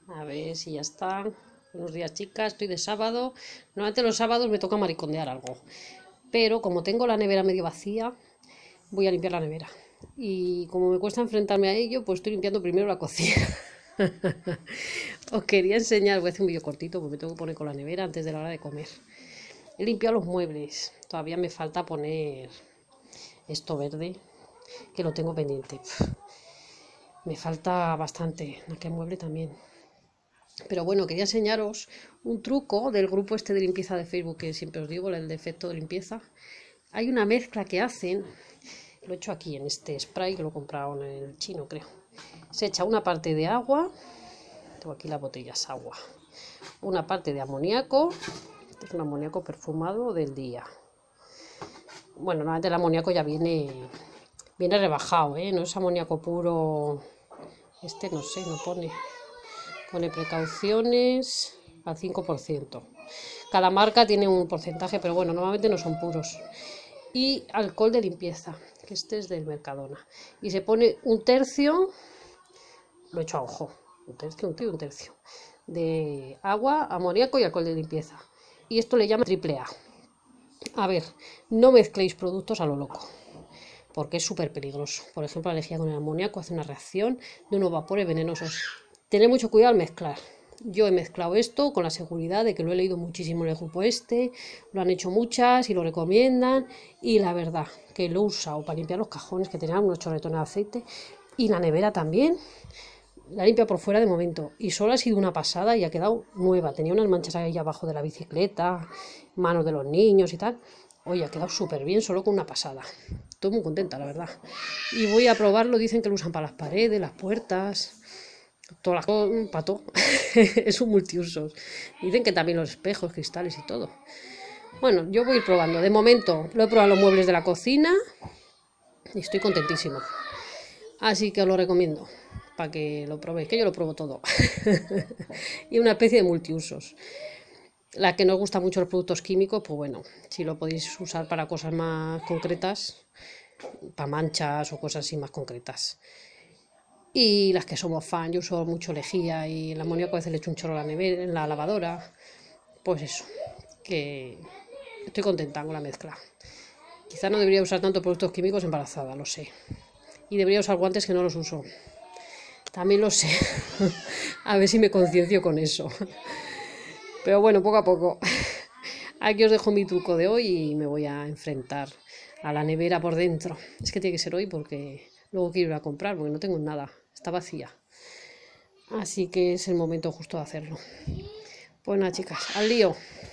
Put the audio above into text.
A ver si ya está. Buenos días, chicas. Estoy de sábado. Normalmente los sábados me toca maricondear algo. Pero como tengo la nevera medio vacía, voy a limpiar la nevera. Y como me cuesta enfrentarme a ello, pues estoy limpiando primero la cocina. Os quería enseñar, voy a hacer un vídeo cortito porque me tengo que poner con la nevera antes de la hora de comer. He limpiado los muebles. Todavía me falta poner esto verde, que lo tengo pendiente. Me falta bastante. Aquel mueble también. Pero bueno, quería enseñaros un truco del grupo este de limpieza de Facebook que siempre os digo, el de efecto de limpieza. Hay una mezcla que hacen, lo he hecho aquí en este spray que lo he comprado en el chino, creo. Se echa una parte de agua, tengo aquí las botellas agua, una parte de amoníaco, este es un amoníaco perfumado del día. Bueno, normalmente el amoníaco ya viene rebajado, ¿eh? No es amoníaco puro, este no sé, no pone precauciones al 5%. Cada marca tiene un porcentaje, pero bueno, normalmente no son puros. Y alcohol de limpieza, que este es del Mercadona. Y se pone un tercio, lo he hecho a ojo, un tercio de agua, amoníaco y alcohol de limpieza. Y esto le llama triple A. A ver, no mezcléis productos a lo loco, porque es súper peligroso. Por ejemplo, la alergia con el amoníaco hace una reacción de unos vapores venenosos. Tened mucho cuidado al mezclar. Yo he mezclado esto con la seguridad de que lo he leído muchísimo en el grupo este, lo han hecho muchas y lo recomiendan, y la verdad que lo he usado para limpiar los cajones que tenían unos chorretones de aceite, y la nevera también, la limpia por fuera de momento, y solo ha sido una pasada y ha quedado nueva. Tenía unas manchas ahí abajo de la bicicleta, manos de los niños y tal. Oye, ha quedado súper bien solo con una pasada. Estoy muy contenta, la verdad. Y voy a probarlo, dicen que lo usan para las paredes, las puertas, todas las cosas, para todo. Es un multiusos. Dicen que también los espejos, cristales y todo. Bueno, yo voy a ir probando. De momento lo he probado en los muebles de la cocina y estoy contentísima. Así que os lo recomiendo para que lo probéis, que yo lo pruebo todo. Y una especie de multiusos. La que no os gusta mucho los productos químicos, pues bueno, si lo podéis usar para cosas más concretas, para manchas o cosas así más concretas. Y las que somos fan, yo uso mucho lejía y el amoníaco a veces le echo un chorro a la nevera, en la lavadora. Pues eso, que estoy contenta con la mezcla. Quizá no debería usar tanto productos químicos embarazada, lo sé. Y debería usar guantes que no los uso. También lo sé. A ver si me conciencio con eso. Pero bueno, poco a poco. Aquí os dejo mi truco de hoy y me voy a enfrentar a la nevera por dentro. Es que tiene que ser hoy porque luego quiero ir a comprar porque no tengo nada. Está vacía. Así que es el momento justo de hacerlo. Pues nada, chicas, al lío.